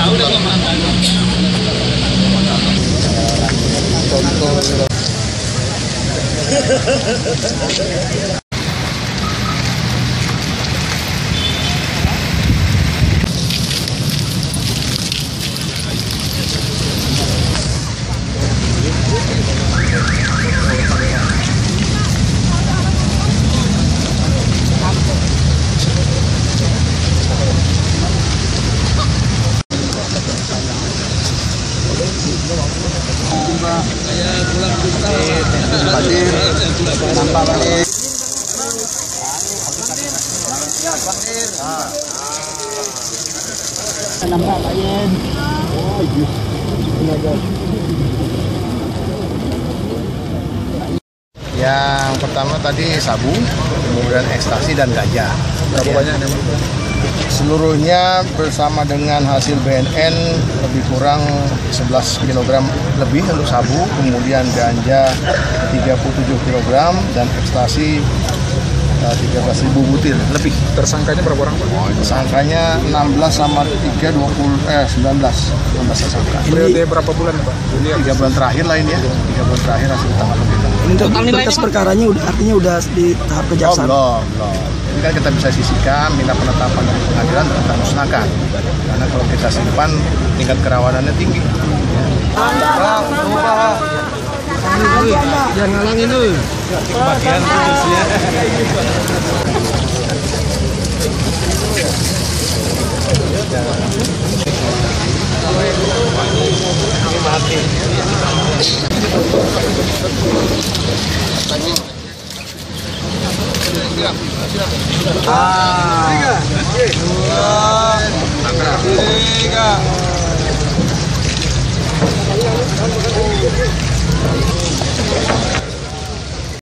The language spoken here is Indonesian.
Yang pertama tadi sabu, kemudian ekstasi dan ganja. Berapa banyak? Seluruhnya bersama dengan hasil BNN lebih kurang 11 kg lebih untuk sabu, kemudian ganja 37 kg dan ekstasi 13.000 butir lebih. Tersangkanya berapa orang, Pak? Tersangkanya 16 sama 3, 19 tersangka. Periode berapa bulan, Pak? 3 bulan terakhir lah ini ya, 3 bulan terakhir hasil tangkap kita. Untuk berkas perkaranya artinya udah di tahap kejaksaan? Belum. Ini kan kita bisa sisihkan, minta penetapan dari pengadilan, kita musnahkan. Karena kalau kita simpan, tingkat kerawanannya tinggi. Jangan ngalangin tuh. Bagian putusnya.